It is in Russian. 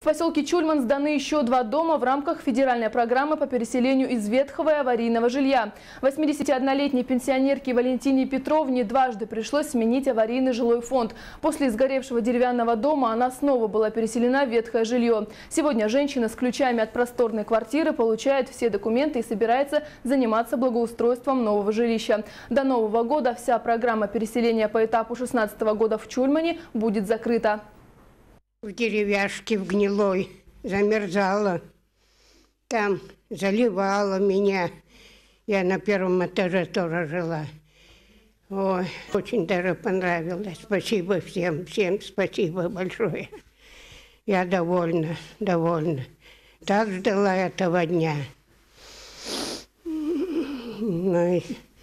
В поселке Чульман сданы еще 2 дома в рамках федеральной программы по переселению из ветхого и аварийного жилья. 81-летней пенсионерке Валентине Петровне дважды пришлось сменить аварийный жилой фонд. После сгоревшего деревянного дома она снова была переселена в ветхое жилье. Сегодня женщина с ключами от просторной квартиры получает все документы и собирается заниматься благоустройством нового жилища. До Нового года вся программа переселения по этапу 2016 года в Чульмане будет закрыта. В деревяшке в гнилой замерзала, там заливала меня. Я на первом этаже тоже жила. Ой, очень даже понравилось. Спасибо всем спасибо большое. Я довольна. Так ждала этого дня.